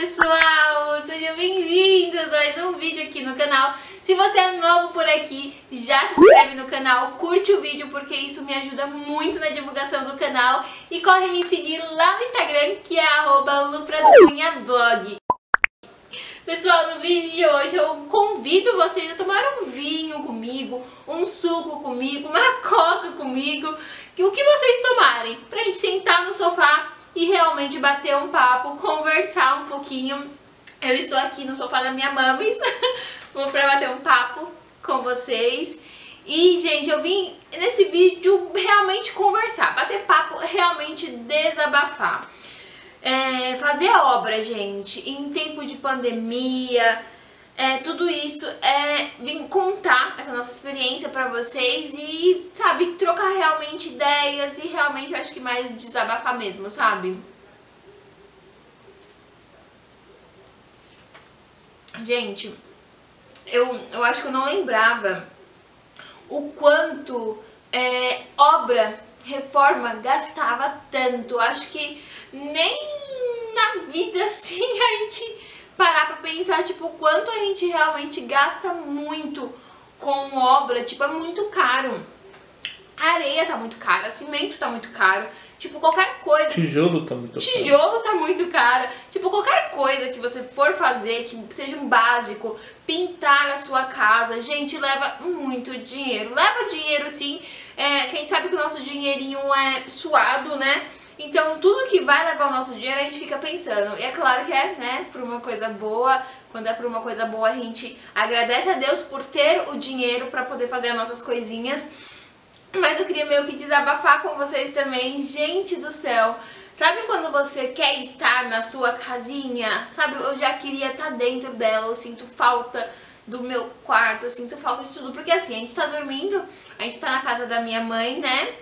pessoal, sejam bem-vindos a mais um vídeo aqui no canal. Se você é novo por aqui, já se inscreve no canal, curte o vídeo porque isso me ajuda muito na divulgação do canal e corre me seguir lá no Instagram que é @lupradocunhablog. Pessoal, no vídeo de hoje eu convido vocês a tomar um vinho comigo, um suco comigo, uma coca comigo, o que vocês tomarem, pra gente sentar no sofá e realmente bater um papo, conversar um pouquinho. Eu estou aqui no sofá da minha mamis pra bater um papo com vocês. E, gente, eu vim nesse vídeo realmente conversar, bater papo, realmente desabafar. Fazer obra, gente, em tempo de pandemia, tudo isso, vim contar essa nossa experiência pra vocês e, sabe, trocar realmente ideias e realmente, eu acho que mais desabafar mesmo, sabe? Gente, eu acho que eu não lembrava o quanto obra, reforma gastava tanto. Acho que nem na vida assim a gente parar pra pensar, tipo, o quanto a gente realmente gasta muito com obra, tipo, é muito caro. A areia tá muito cara, cimento tá muito caro, tipo, qualquer coisa. Tijolo tá muito caro. Tijolo tá muito caro. Tipo, qualquer coisa que você for fazer, que seja um básico, pintar a sua casa, gente, leva muito dinheiro. Leva dinheiro, sim. Que a gente sabe que o nosso dinheirinho é suado, né? Então, tudo que vai levar o nosso dinheiro, a gente fica pensando. E é claro que né, por uma coisa boa. Quando é por uma coisa boa, a gente agradece a Deus por ter o dinheiro pra poder fazer as nossas coisinhas. Mas eu queria meio que desabafar com vocês também. Gente do céu, sabe quando você quer estar na sua casinha? Sabe, eu já queria estar dentro dela, eu sinto falta do meu quarto, eu sinto falta de tudo. Porque assim, a gente tá dormindo, a gente tá na casa da minha mãe, né?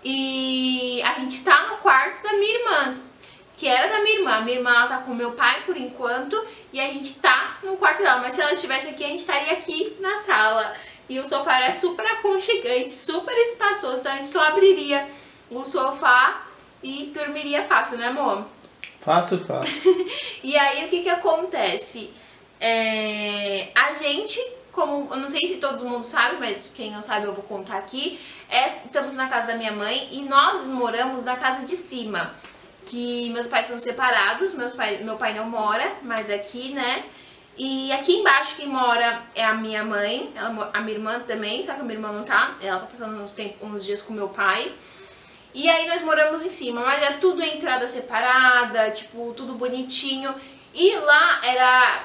E a gente tá no quarto da minha irmã, que era da minha irmã. A minha irmã, ela tá com meu pai por enquanto, e a gente tá no quarto dela. Mas se ela estivesse aqui, a gente estaria aqui na sala. E o sofá é super aconchegante, super espaçoso, então a gente só abriria o sofá e dormiria fácil, né, amor? Fácil. E aí, o que que acontece? A gente, como, eu não sei se todo mundo sabe, mas quem não sabe eu vou contar aqui, estamos na casa da minha mãe e nós moramos na casa de cima, que meus pais são separados, meu pai não mora mais aqui, né? E aqui embaixo quem mora é a minha mãe, a minha irmã também, só que a minha irmã não tá, ela tá passando uns dias com meu pai. E aí nós moramos em cima, mas é tudo entrada separada, tipo, tudo bonitinho. E lá era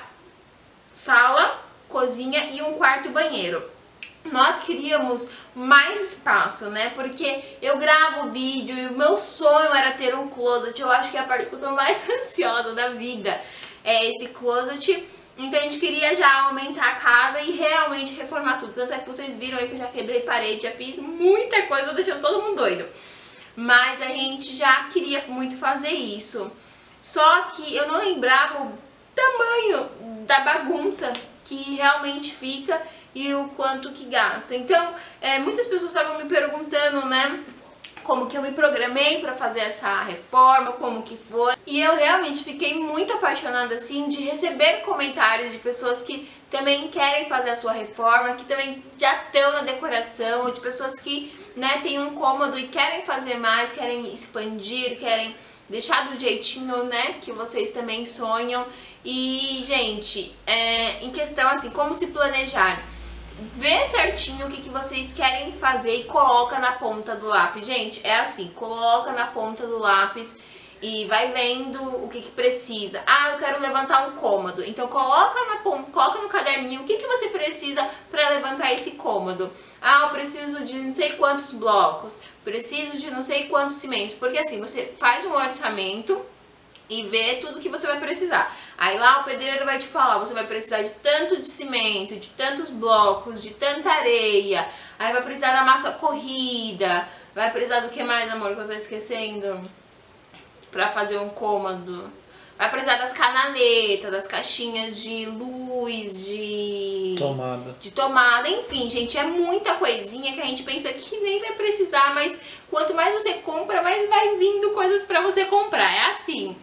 sala, cozinha e um quarto e banheiro. Nós queríamos mais espaço, né, porque eu gravo vídeo e o meu sonho era ter um closet. Eu acho que é a parte que eu tô mais ansiosa da vida, é esse closet. Então a gente queria já aumentar a casa e realmente reformar tudo. Tanto é que vocês viram aí que eu já quebrei parede, já fiz muita coisa, tô deixando todo mundo doido. Mas a gente já queria muito fazer isso. Só que eu não lembrava o tamanho da bagunça que realmente fica e o quanto que gasta. Então, muitas pessoas estavam me perguntando, né, como que eu me programei pra fazer essa reforma, como que foi. E eu realmente fiquei muito apaixonada, assim, de receber comentários de pessoas que também querem fazer a sua reforma, que também já estão na decoração, de pessoas que, né, têm um cômodo e querem fazer mais, querem expandir, querem deixar do jeitinho, né, que vocês também sonham. E, gente, em questão, assim, como se planejar. Vê certinho o que vocês querem fazer e coloca na ponta do lápis. Gente, é assim, coloca na ponta do lápis e vai vendo o que precisa. Ah, eu quero levantar um cômodo. Então coloca na ponta, coloca no caderninho o que você precisa para levantar esse cômodo. Ah, eu preciso de não sei quantos blocos, preciso de não sei quantos cimentos. Porque assim, você faz um orçamento e vê tudo que você vai precisar. Aí lá o pedreiro vai te falar, você vai precisar de tanto de cimento, de tantos blocos, de tanta areia. Aí vai precisar da massa corrida. Vai precisar do que mais, amor, que eu tô esquecendo? Pra fazer um cômodo. Vai precisar das canaletas, das caixinhas de luz, de tomada, enfim, gente, é muita coisinha que a gente pensa que nem vai precisar, mas quanto mais você compra, mais vai vindo coisas pra você comprar, é assim.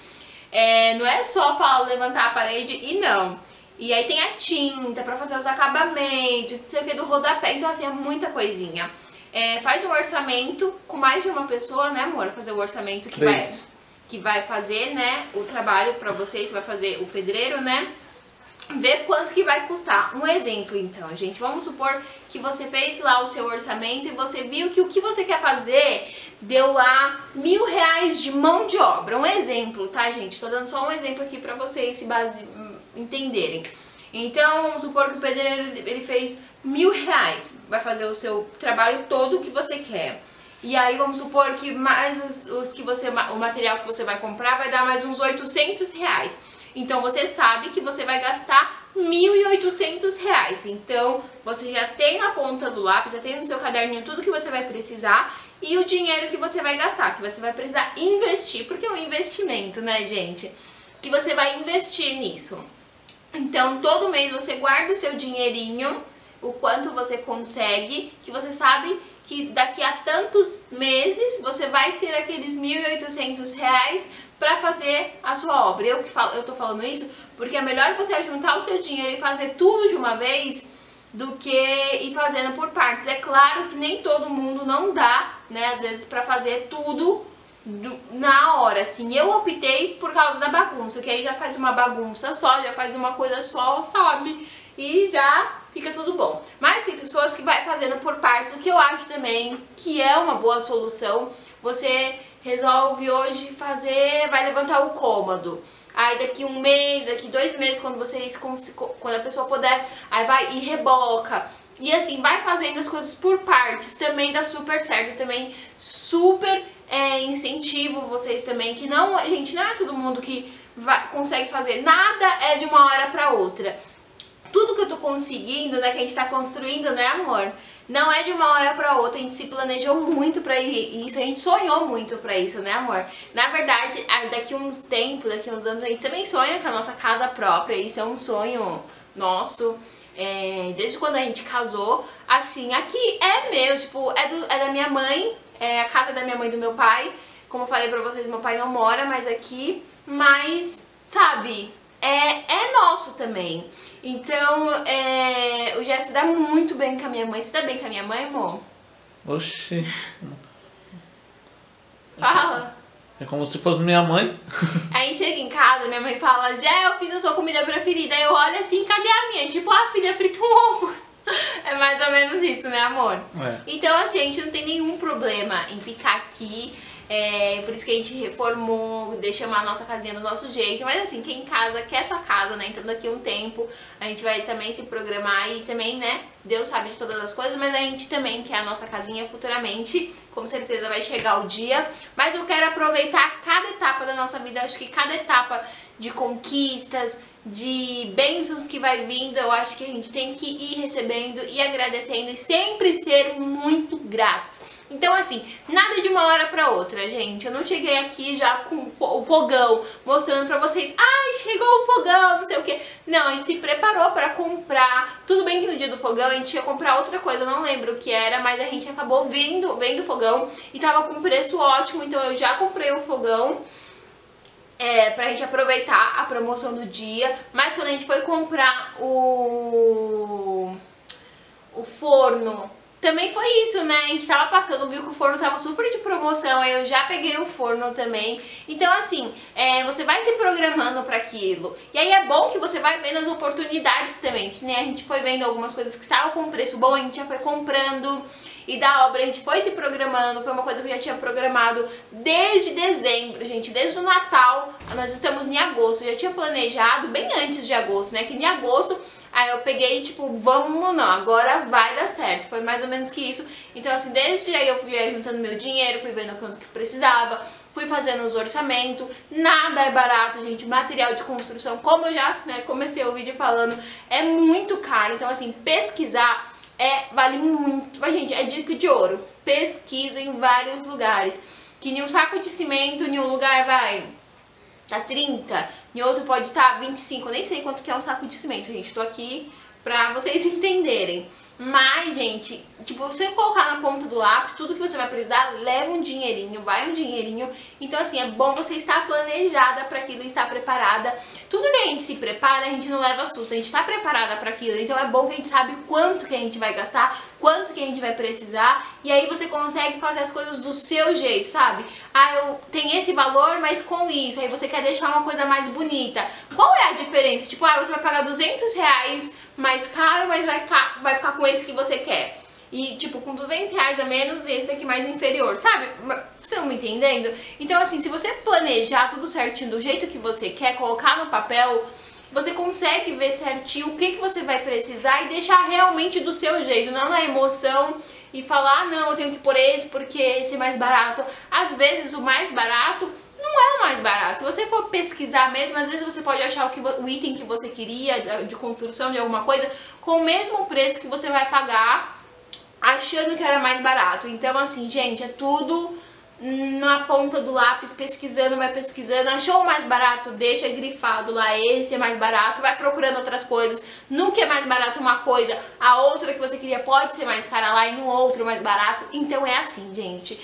Não é só levantar a parede e não. E aí tem a tinta pra fazer os acabamentos, não sei o que, do rodapé. Então assim, é muita coisinha. Faz um orçamento com mais de uma pessoa, né, amor? Fazer o orçamento que vai fazer, né, o trabalho pra vocês, vai fazer o pedreiro, né? Ver quanto que vai custar. Um exemplo, então, gente. Vamos supor que você fez lá o seu orçamento e você viu que o que você quer fazer deu lá R$1.000 de mão de obra. Um exemplo, tá, gente? Tô dando só um exemplo aqui pra vocês entenderem. Então, vamos supor que o pedreiro ele fez R$1.000. Vai fazer o seu trabalho todo que você quer. E aí, vamos supor que mais o material que você vai comprar vai dar mais uns R$800. Então, você sabe que você vai gastar R$1.800. Então, você já tem na ponta do lápis, já tem no seu caderninho tudo que você vai precisar e o dinheiro que você vai gastar, que você vai precisar investir, porque é um investimento, né, gente? Que você vai investir nisso. Então, todo mês você guarda o seu dinheirinho, o quanto você consegue, que você sabe que daqui a tantos meses você vai ter aqueles R$1.800 para fazer a sua obra. Eu tô falando isso porque é melhor você juntar o seu dinheiro e fazer tudo de uma vez do que ir fazendo por partes. É claro que nem todo mundo não dá, né, às vezes para fazer tudo na hora, assim. Eu optei por causa da bagunça, que aí já faz uma bagunça só, já faz uma coisa só, sabe? E já fica tudo bom. Mas tem pessoas que vai fazendo por partes, o que eu acho também que é uma boa solução. Você resolve hoje fazer, vai levantar o cômodo. Aí daqui um mês, daqui 2 meses, quando a pessoa puder, aí vai e reboca. E assim, vai fazendo as coisas por partes, também dá super certo, também super incentivo vocês também, que não, gente, não é todo mundo que consegue fazer, nada é de uma hora pra outra. Tudo que eu tô conseguindo, né, que a gente tá construindo, né, amor? Não é de uma hora pra outra, a gente se planejou muito pra isso, a gente sonhou muito pra isso, né, amor? Na verdade, daqui uns tempos, daqui uns anos, a gente também sonha com a nossa casa própria, isso é um sonho nosso, desde quando a gente casou. Assim, aqui é meu, tipo, é da minha mãe, é a casa da minha mãe e do meu pai. Como eu falei pra vocês, meu pai não mora mais aqui, mas, sabe, é nosso também. Então, o Jé se dá muito bem com a minha mãe. Você dá bem com a minha mãe, amor? Oxi. Fala. É como se fosse minha mãe. Aí chega em casa, minha mãe fala, Jé, eu fiz a sua comida preferida. Aí eu olho assim, cadê a minha? Tipo, filha, frita um ovo. É mais ou menos isso, né, amor? Então, assim, a gente não tem nenhum problema em ficar aqui. Por isso que a gente reformou, deixamos a nossa casinha do nosso jeito. Mas assim, quem casa quer sua casa, né? Então daqui a um tempo a gente vai também se programar e também, né? Deus sabe de todas as coisas, mas a gente também quer a nossa casinha futuramente. Com certeza vai chegar o dia. Mas eu quero aproveitar cada etapa da nossa vida. Eu acho que cada etapa de conquistas, de bênçãos que vai vindo, eu acho que a gente tem que ir recebendo e agradecendo e sempre ser muito gratos. Então assim, nada de uma hora pra outra, gente. Eu não cheguei aqui já com o fogão, mostrando pra vocês, ai, chegou o fogão, não sei o que. Não, a gente se preparou pra comprar. Tudo bem que no dia do fogão a gente ia comprar outra coisa, eu não lembro o que era, mas a gente acabou vendo o fogão e tava com preço ótimo, então eu já comprei o fogão. Pra gente aproveitar a promoção do dia. Mas quando a gente foi comprar o forno, também foi isso, né? A gente tava passando, viu que o forno tava super de promoção, aí eu já peguei o forno também. Então assim, você vai se programando pra aquilo. E aí é bom que você vai vendo as oportunidades também, né? A gente foi vendo algumas coisas que estavam com preço bom, a gente já foi comprando. E da obra a gente foi se programando, foi uma coisa que eu já tinha programado desde dezembro, gente, desde o Natal. Nós estamos em agosto, eu já tinha planejado bem antes de agosto, né, que em agosto, aí eu peguei tipo, vamos não, agora vai dar certo, foi mais ou menos que isso. Então assim, desde aí eu fui juntando meu dinheiro, fui vendo quanto que precisava, fui fazendo os orçamentos, nada é barato, gente, material de construção, como eu já, né, comecei o vídeo falando, é muito caro, então assim, pesquisar vale muito, mas gente, é dica de ouro, pesquisa em vários lugares, que em um saco de cimento, em um lugar vai tá 30, em outro pode estar 25, nem sei quanto que é um saco de cimento, gente, tô aqui pra vocês entenderem. Mas, gente, tipo, você colocar na ponta do lápis tudo que você vai precisar, leva um dinheirinho, vai um dinheirinho. Então, assim, é bom você estar planejada para aquilo, estar preparada. Tudo que a gente se prepara, a gente não leva susto, a gente está preparada para aquilo. Então, é bom que a gente sabe quanto que a gente vai gastar, quanto que a gente vai precisar. E aí você consegue fazer as coisas do seu jeito, sabe? Ah, eu tenho esse valor, mas com isso. Aí você quer deixar uma coisa mais bonita. Qual é a diferença? Tipo, ah, você vai pagar R$200 mais caro, mas vai ficar com esse que você quer. E, tipo, com R$200 a menos e esse daqui mais inferior, sabe? Vocês estão me entendendo? Então, assim, se você planejar tudo certinho do jeito que você quer, colocar no papel, você consegue ver certinho o que você vai precisar e deixar realmente do seu jeito, não na emoção e falar, ah, não, eu tenho que pôr esse porque esse é mais barato. Às vezes o mais barato não é o mais barato. Se você for pesquisar mesmo, às vezes você pode achar o item que você queria, de construção de alguma coisa, com o mesmo preço que você vai pagar, achando que era mais barato. Então, assim, gente, é tudo na ponta do lápis, pesquisando, vai pesquisando. Achou o mais barato, deixa grifado lá, esse é mais barato, vai procurando outras coisas. No que é mais barato uma coisa, a outra que você queria pode ser mais cara lá e no outro mais barato. Então é assim, gente,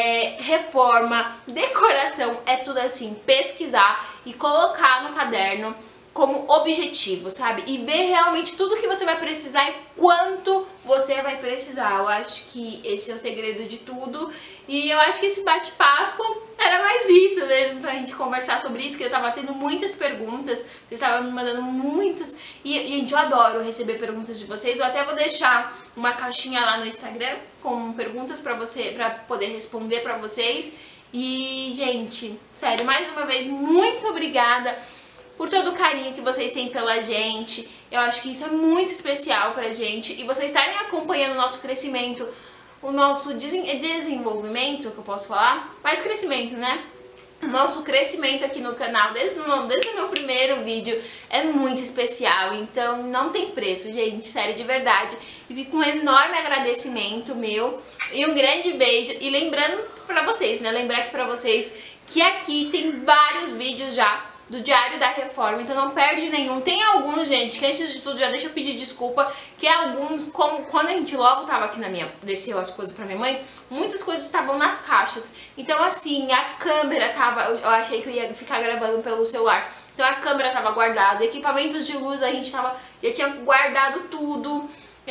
reforma, decoração, é tudo assim, pesquisar e colocar no caderno como objetivo, sabe? E ver realmente tudo que você vai precisar e quanto você vai precisar. Eu acho que esse é o segredo de tudo. E eu acho que esse bate-papo era mais isso mesmo, pra gente conversar sobre isso, que eu tava tendo muitas perguntas, vocês estavam me mandando muitas. E, gente, eu adoro receber perguntas de vocês. Eu até vou deixar uma caixinha lá no Instagram com perguntas pra você, pra poder responder pra vocês. E, gente, sério, mais uma vez, muito obrigada por todo o carinho que vocês têm pela gente. Eu acho que isso é muito especial pra gente. E vocês estarem acompanhando o nosso crescimento, o nosso desenvolvimento, que eu posso falar, mais crescimento, né? O nosso crescimento aqui no canal, desde o meu primeiro vídeo, é muito especial. Então não tem preço, gente, sério, de verdade. E fica um enorme agradecimento meu e um grande beijo. E lembrando pra vocês, né? Lembrar aqui pra vocês que aqui tem vários vídeos já do Diário da Reforma, então não perde nenhum. Tem alguns, gente, que antes de tudo já deixa eu pedir desculpa, que alguns, como quando a gente logo tava aqui desceu as coisas pra minha mãe, muitas coisas estavam nas caixas. Então assim, a câmera tava, eu achei que eu ia ficar gravando pelo celular, então a câmera tava guardada, equipamentos de luz a gente já tinha guardado tudo.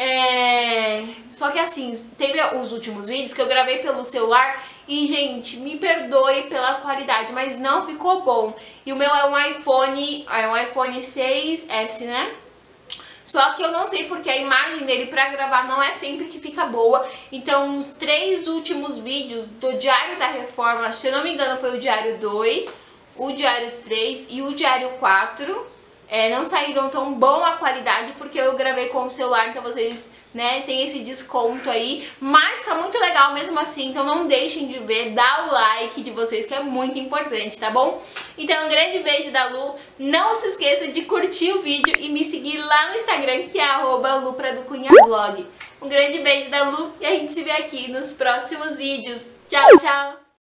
Só que assim, teve os últimos vídeos que eu gravei pelo celular e, gente, me perdoe pela qualidade, mas não ficou bom. E o meu é um iPhone 6S, né? Só que eu não sei porque a imagem dele pra gravar não é sempre que fica boa. Então, os 3 últimos vídeos do Diário da Reforma, se eu não me engano, foi o Diário 2, o Diário 3 e o Diário 4. Não saíram tão bom a qualidade porque eu gravei com o celular, então vocês, né, tem esse desconto aí, mas tá muito legal mesmo assim, então não deixem de ver, dá o like de vocês que é muito importante, tá bom? Então um grande beijo da Lu, não se esqueça de curtir o vídeo e me seguir lá no Instagram, que é @lupraducunhablog. Um grande beijo da Lu e a gente se vê aqui nos próximos vídeos. Tchau, tchau!